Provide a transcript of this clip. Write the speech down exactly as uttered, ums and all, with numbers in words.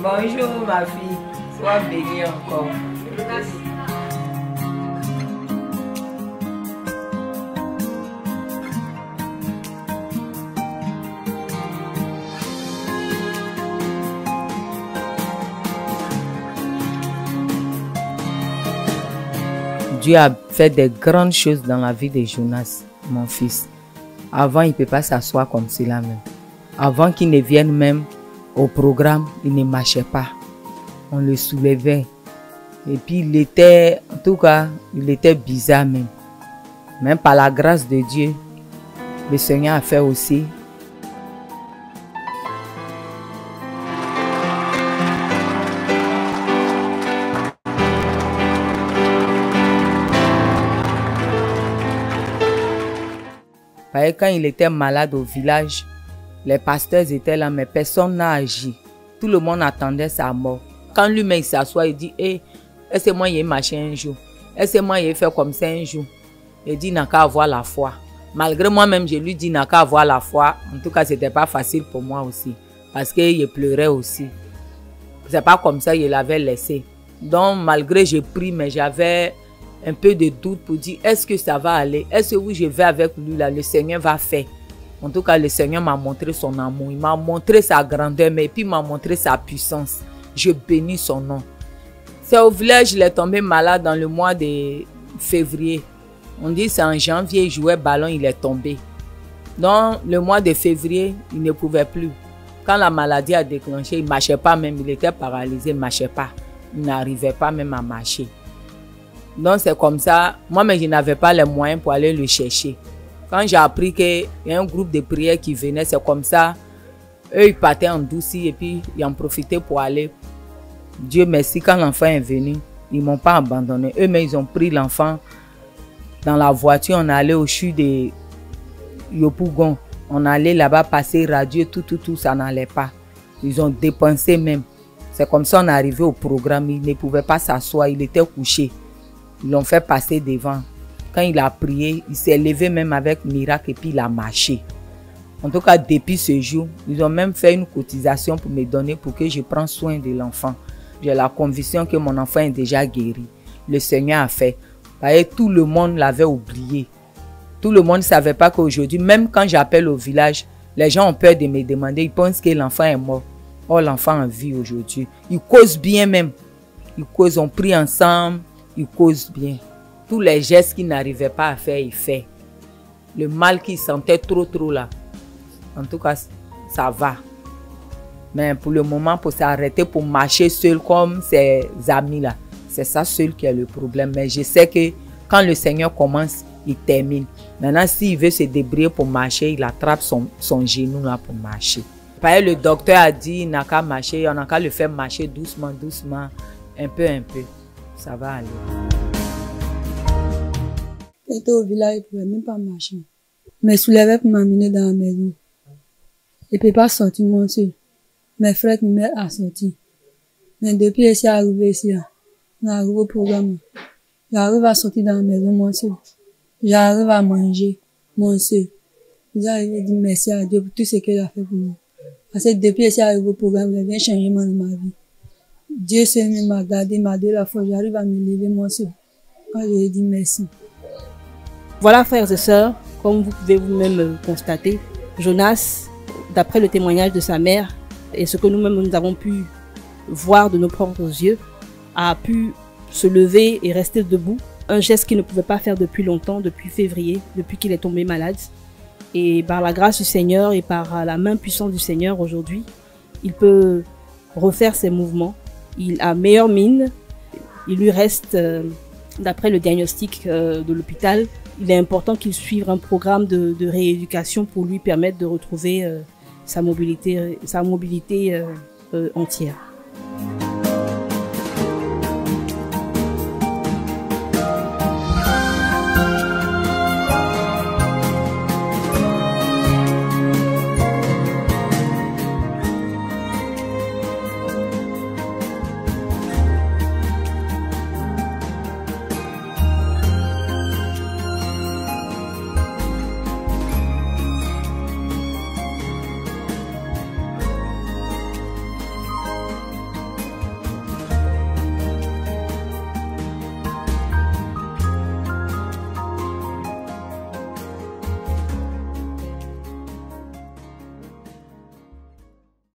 Bonjour ma fille, sois bénie encore. Dieu a fait des grandes choses dans la vie de Jonas, mon fils. Avant, il ne peut pas s'asseoir comme cela même. Avant qu'il ne vienne même au programme, il ne marchait pas. On le soulevait. Et puis, il était, en tout cas, il était bizarre même. Même par la grâce de Dieu, le Seigneur a fait aussi. Quand il était malade au village, les pasteurs étaient là, mais personne n'a agi. Tout le monde attendait sa mort. Quand lui-même s'assoit, il dit, hey, est-ce que moi j'ai marché un jour? Est-ce que moi j'ai fait comme ça un jour? Il dit, il n'a qu'à avoir la foi. Malgré moi-même, je lui dis, il n'a qu'à avoir la foi. En tout cas, ce n'était pas facile pour moi aussi. Parce qu'il pleurait aussi. C'est pas comme ça qu'il l'avait laissé. Donc, malgré j'ai pris, mais j'avais un peu de doute pour dire, est-ce que ça va aller? Est-ce que oui, je vais avec lui là, le Seigneur va faire. En tout cas, le Seigneur m'a montré son amour, il m'a montré sa grandeur, mais puis il m'a montré sa puissance. Je bénis son nom. C'est au village, il est tombé malade dans le mois de février. On dit c'est en janvier, il jouait ballon, il est tombé. Dans le mois de février, il ne pouvait plus. Quand la maladie a déclenché, il ne marchait pas même, il était paralysé, il ne marchait pas. Il n'arrivait pas même à marcher. Donc c'est comme ça, moi-même je n'avais pas les moyens pour aller le chercher. Quand j'ai appris qu'il y a un groupe de prière qui venait, c'est comme ça, eux ils partaient en douce et puis ils en profitaient pour aller. Dieu merci, quand l'enfant est venu, ils ne m'ont pas abandonné. Eux-mêmes ils ont pris l'enfant dans la voiture, on allait au CHU de Yopougon. On allait là-bas passer radio, tout, tout, tout, ça n'allait pas. Ils ont dépensé même. C'est comme ça on est arrivé au programme, il ne pouvait pas s'asseoir, il était couché. Ils l'ont fait passer devant. Quand il a prié, il s'est levé même avec miracle et puis il a marché. En tout cas, depuis ce jour, ils ont même fait une cotisation pour me donner pour que je prenne soin de l'enfant. J'ai la conviction que mon enfant est déjà guéri. Le Seigneur a fait. Parce que tout le monde l'avait oublié. Tout le monde ne savait pas qu'aujourd'hui, même quand j'appelle au village, les gens ont peur de me demander. Ils pensent que l'enfant est mort. Oh, l'enfant en vie aujourd'hui. Ils causent bien même. Ils causent, on prie ensemble. Ils causent bien. Tous les gestes qu'il n'arrivait pas à faire, il fait. Le mal qu'il sentait trop, trop là. En tout cas, ça va. Mais pour le moment, pour s'arrêter, pour marcher seul comme ses amis là, c'est ça seul qui est le problème. Mais je sais que quand le Seigneur commence, il termine. Maintenant, s'il veut se débrouiller pour marcher, il attrape son, son genou là pour marcher. Parce que le docteur a dit, il n'a qu'à marcher, on n'a qu'à le faire marcher doucement, doucement, un peu, un peu. Ça va aller. J'étais au village, il ne pouvait même pas marcher. Mais je soulevais pour m'amener dans la maison. Il ne peut pas sortir moi seul. Mes frères me mettent à sortir. Mais depuis que je suis arrivé ici, on arrive au programme. J'arrive à sortir dans la maison moi seul. J'arrive à manger moi seul. J'arrive à dire merci à Dieu pour tout ce qu'il a fait pour moi. Parce que depuis que je suis arrivé au programme, il y a un changement dans ma vie. Dieu seul m'a gardé, m'a donné la foi. J'arrive à me lever moi seul. Quand je lui dis merci. Voilà, frères et sœurs, comme vous pouvez vous-même constater, Jonas, d'après le témoignage de sa mère et ce que nous-mêmes nous avons pu voir de nos propres yeux, a pu se lever et rester debout. Un geste qu'il ne pouvait pas faire depuis longtemps, depuis février, depuis qu'il est tombé malade. Et par la grâce du Seigneur et par la main puissante du Seigneur aujourd'hui, il peut refaire ses mouvements. Il a meilleure mine. Il lui reste, euh, d'après le diagnostic euh, de l'hôpital, il est important qu'il suive un programme de, de rééducation pour lui permettre de retrouver euh, sa mobilité, sa mobilité euh, euh, entière.